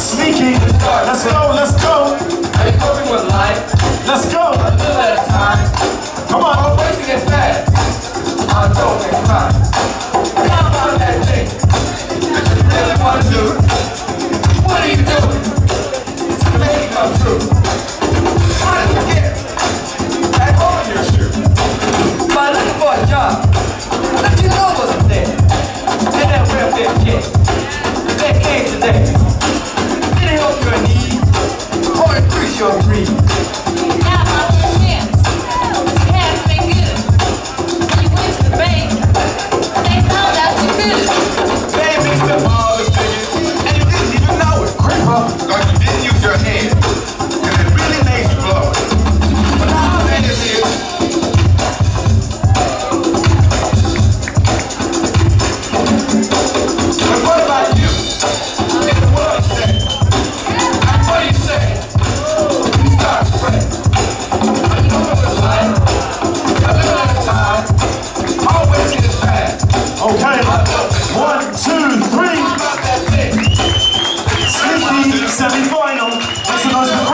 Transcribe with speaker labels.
Speaker 1: Sneaky. Let's go, let's go.
Speaker 2: Are you coping with life?
Speaker 1: Let's go.
Speaker 2: A little at a time.
Speaker 1: Come on.
Speaker 2: I'm wasting it fast. I'm going to cry. How about that thing? You really want to do it? What are you doing to make it come true? How did you get that hole in your shoe? By looking for a job that you know wasn't there. And that welfare check that came today. Did it help your need or increase your greed?